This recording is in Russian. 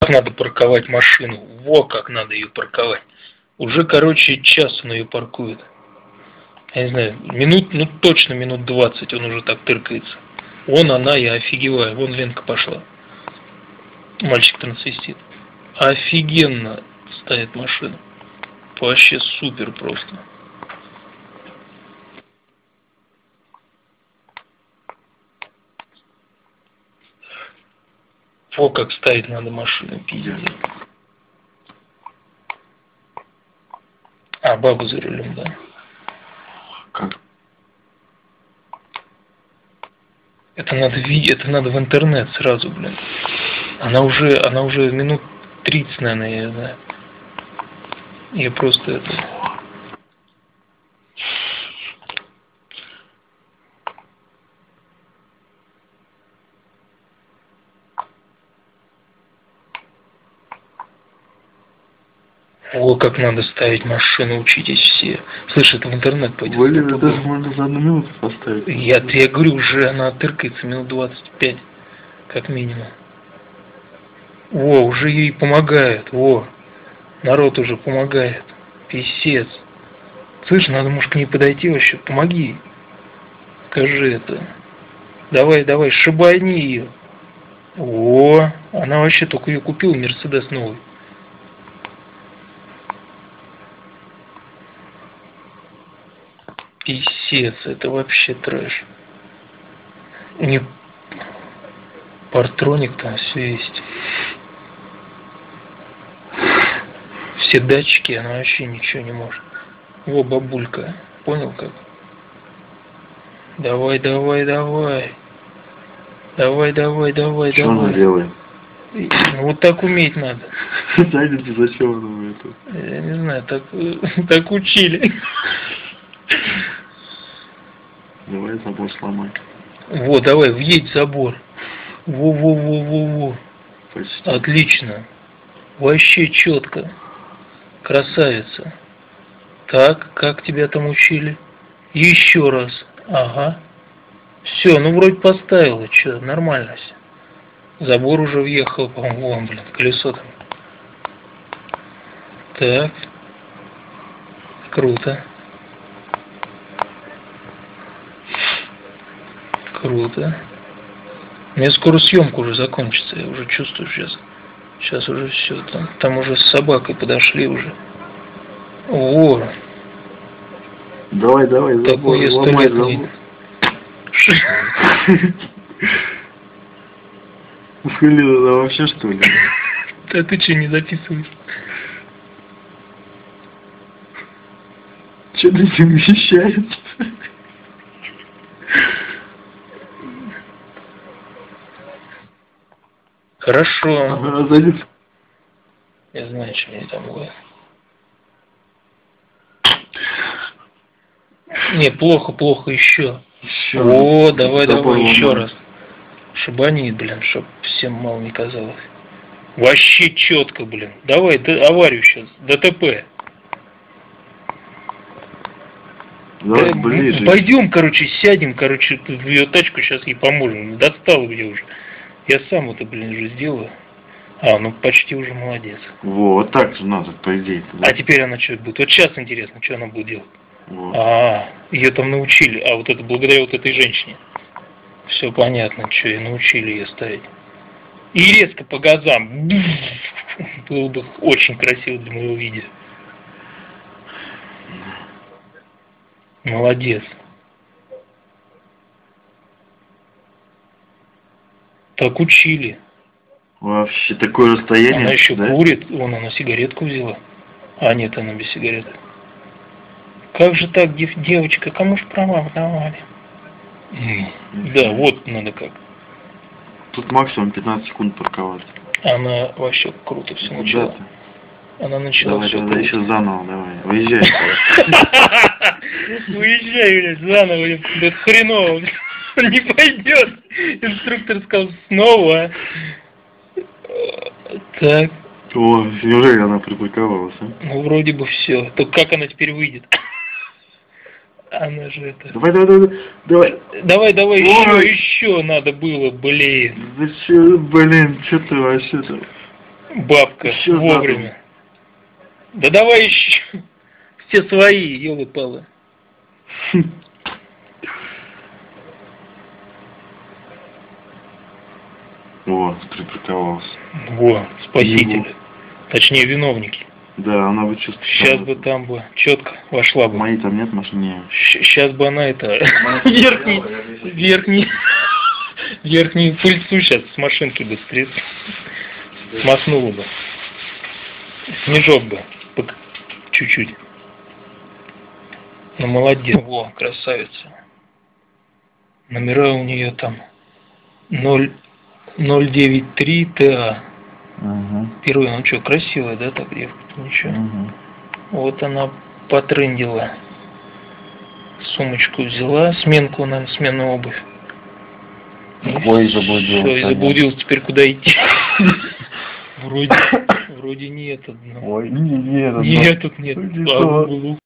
Надо парковать машину. Во, как надо ее парковать. Уже, короче, час он ее паркует. Я не знаю, минут, ну точно минут 20 он уже так тыркается. Он, она, я офигеваю. Вон Ленка пошла. Мальчик-то насвистит. Офигенно ставит машину. Вообще супер просто. Во, как ставить надо машину, пиздец. А, баба за рулем, да. Как? Это надо видеть, это надо в интернет сразу, блин. Она уже минут 30, наверное, я знаю. Я просто это... О, как надо ставить машину, учитесь все. Слышь, это в интернет пойдет. Блин, это можно за 1 минуту поставить. Я говорю, уже она тыркается минут 25, как минимум. О, уже ей помогает, о. Народ уже помогает. Писец. Слышь, надо, может, к ней подойти вообще. Помоги. Скажи это. Давай, шибани ее. О, она вообще только ее купила, Мерседес новый. Писец, это вообще трэш. Не партроник там все есть. Все датчики, она вообще ничего не может. Во, бабулька, понял как? Давай. Что она делает? Ну, вот так уметь надо. Знаете, зачем она это? Я не знаю, так учили. Давай забор сломай. Во, давай, въедь в забор. Во. Почти. Отлично. Вообще четко. Красавица. Так, как тебя там учили? Еще раз. Ага. Все, ну вроде поставила. Че, нормально все. Забор уже въехал, по-моему, вон, блин, колесо там. Так. Круто. Круто. У меня скоро съемка уже закончится, я уже чувствую сейчас. Сейчас уже все, там уже с собакой подошли уже. О! Давай, такой я 100 лет не... Блин, это вообще что ли? Да ты что, не записываешь? Что ты не вещаешь? Хорошо. Залез. Я знаю, что мне там будет. Не, плохо еще. О, давай, еще раз. Шибанит, блин, чтоб всем мало не казалось. Вообще четко, блин. Давай, аварию сейчас, ДТП. Давай ближе. Пойдем, короче, сядем, короче, в ее тачку, сейчас ей поможем. Достал где уже. Я сам это, блин, уже сделаю. А, ну почти уже молодец. Вот так же надо, по идее. Да? А теперь она что будет? Вот сейчас интересно, что она будет делать. Вот. А, ее там научили. А вот это благодаря вот этой женщине. Все понятно, что ее научили ее ставить. И резко по газам. Было бы очень красиво для моего видео. Молодец. Так учили. Вообще такое расстояние. Она еще да? курит. Вон она сигаретку взяла. А нет, она без сигареты. Как же так, девочка, кому ж права давали? Да, вот надо как. Тут максимум 15 секунд парковаться. Она вообще круто все начала. Она начала давай, все давай, круто. еще заново, давай. Выезжай. Уезжай, блядь, заново. Это хреново. Не пойдет. Инструктор сказал снова. Так. О, неужели она припарковалась, а? Ну, вроде бы все. Только как она теперь выйдет? Она же это... Давай, еще надо было, блин. Да че, блин, что ты вообще-то? Бабка, Ещё вовремя. Да давай еще. Все свои, елы-палы. О, припарковался. Во, спасители. Его. Точнее, виновники. Да, она бы чувствовала. Сейчас бы там бы четко вошла бы. Моей там нет машины. Сейчас бы она это... Верхнюю пыльцу сейчас с машинки бы смахнула бы. Снежок бы. Чуть-чуть. Ну, молодец. Во, красавица. Номера у нее там 093 ТА. Угу. Первый, ну что, красивая, да, так девка-то, ничего. Угу. Вот она потрындила. Сумочку взяла, сменку, наверное, сменную обувь. Ой, заблудился. Все, и заблудился, теперь куда идти? Вроде нет одного. Ой, нет, Нет, тут нет. Что?